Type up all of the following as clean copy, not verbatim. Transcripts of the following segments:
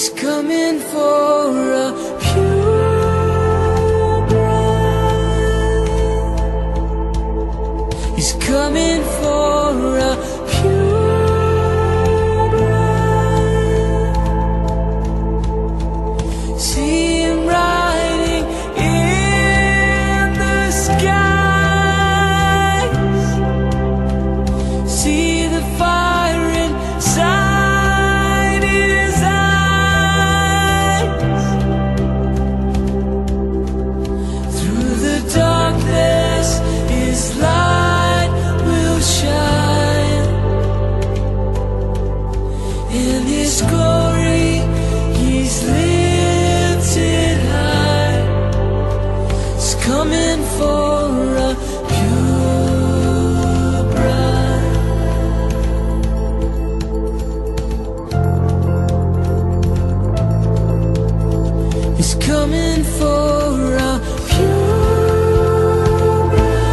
He's coming for a pure bride. He's coming for a pure bride. See him riding in the skies. See the fire inside his eyes. Through the darkness his light will shine. In his glory he's lifted high. He's coming for a pure bride. He's coming for a pure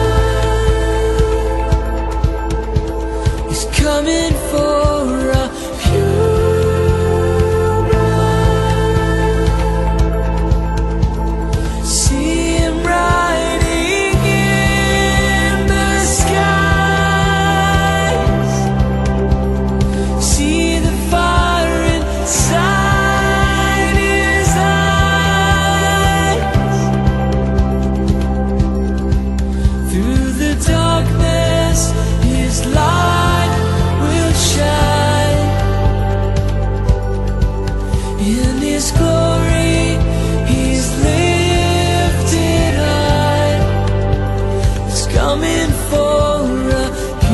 bride. He's coming for a pure bride. See him riding in the skies. See the fire inside his eyes. Through the darkness his light will shine. In his glory he's lifted high. He's coming for a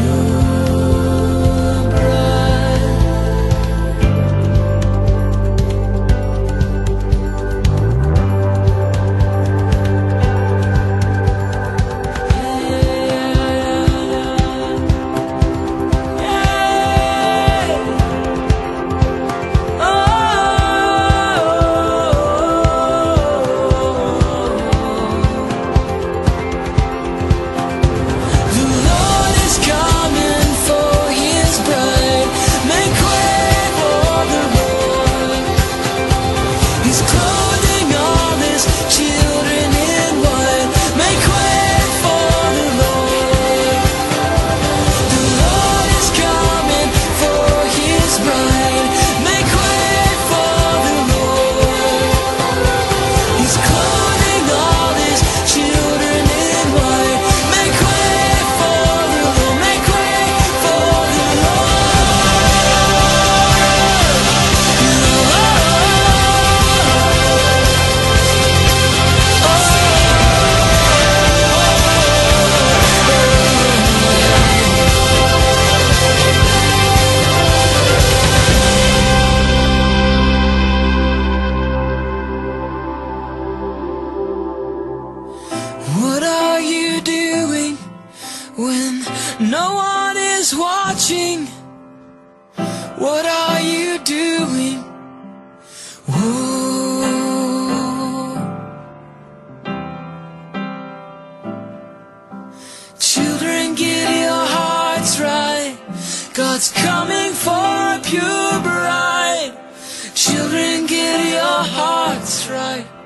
pure bride. The Lord is coming for his bride. Make way for the Lord. He's clothing all his children in white. Make way for the Lord. The Lord is coming for his bride. Make way for the Lord. He's clothing all his children in white. Make way for the Lord. Make way for the What are you doing when no one is watching? What are you doing? Whoa. Children, get your hearts right. God's coming for a pure bride. Children, get your hearts right.